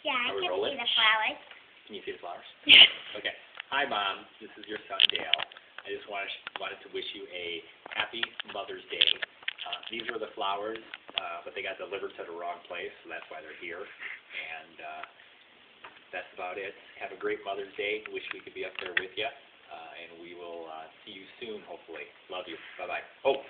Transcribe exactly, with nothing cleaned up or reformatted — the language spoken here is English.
Yeah, I Are we can rolling? see the flowers. Can you see the flowers? Yes. Okay. Hi, Mom. This is your son, Dale. I just wanted, wanted to wish you a happy Mother's Day. Uh, these were the flowers, uh, but they got delivered to the wrong place, so that's why they're here. And uh, that's about it. Have a great Mother's Day. Wish we could be up there with you. Uh, and we will uh, see you soon, hopefully. Love you. Bye-bye. Oh,